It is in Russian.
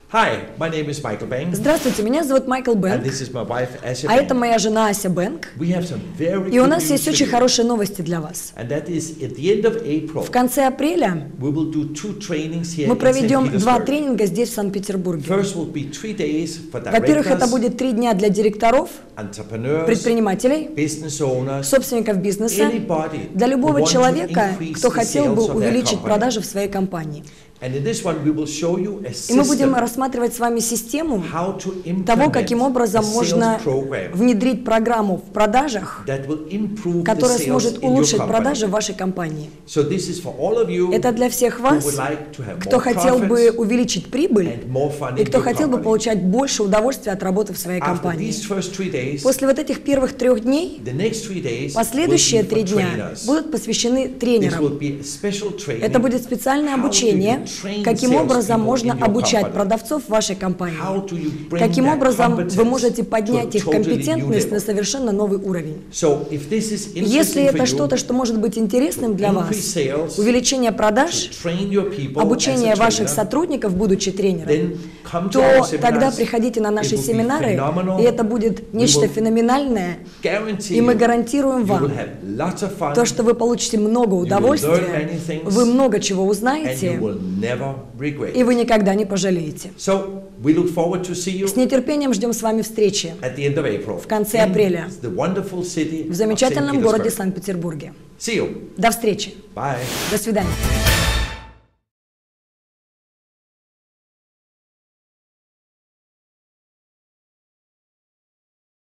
Hi, my name is Michael Bang. Здравствуйте, меня зовут Майкл And Бэнк, this is my wife, Asha а это Bang. моя жена Ася Бэнк. We have some very И у good нас news есть for очень you. хорошие новости для вас. And that is at the end of April, В конце апреля we will do 2 trainings here мы in St. проведем 2 Petersburg. тренинга здесь, в Санкт-Петербурге. First will be 3 days for Во-первых, это directors, будет 3 дня для директоров, entrepreneurs, предпринимателей, business owners, собственников бизнеса, anybody для who любого want to человека, increase кто the хотел бы sales of their увеличить company. продажи в своей компании. And in this one we will show you a И мы будем system рассматривать с вами систему how to того, implement каким образом a sales можно program внедрить программу в продажах, that will improve the которая sales сможет in your улучшить company. продажи в вашей компании. So this is for all of you Это для всех who вас, would like to have кто more хотел бы profits увеличить прибыль and more fun и in кто your хотел бы company. получать больше удовольствия от работы в своей After компании. these first 3 days, После вот этих первых 3 дней, the next 3 days последующие will be 3 for дня trainers. будут посвящены This тренерам. will be a special training. Это будет специальное How do you обучение, train каким salespeople образом можно in your обучать company? продавцов в вашей компании. How do you bring Каким that образом вы competence можете to a поднять их totally new компетентность на level? совершенно новый уровень. So if this is Если interesting это for что-то, you, что может быть интересным для вас, increase sales, увеличение to продаж, train your people обучение as a ваших trainer, сотрудников, будучи тренером, then come to то our тогда seminars. приходите на наши It will be семинары, phenomenal. и это будет нечто We will феноменальное, Guarantee и мы you, гарантируем you вам will have lots of fun, то, что вы получите много learn удовольствия, many things, вы много чего and you узнаете, will never regret и it. вы никогда не пожалеете. So we look forward to see you С нетерпением ждем с вами встречи at the end of April в конце in апреля the wonderful city в of замечательном St. городе Petersburg. Санкт-Петербурге. See you. До встречи. Bye. До свидания.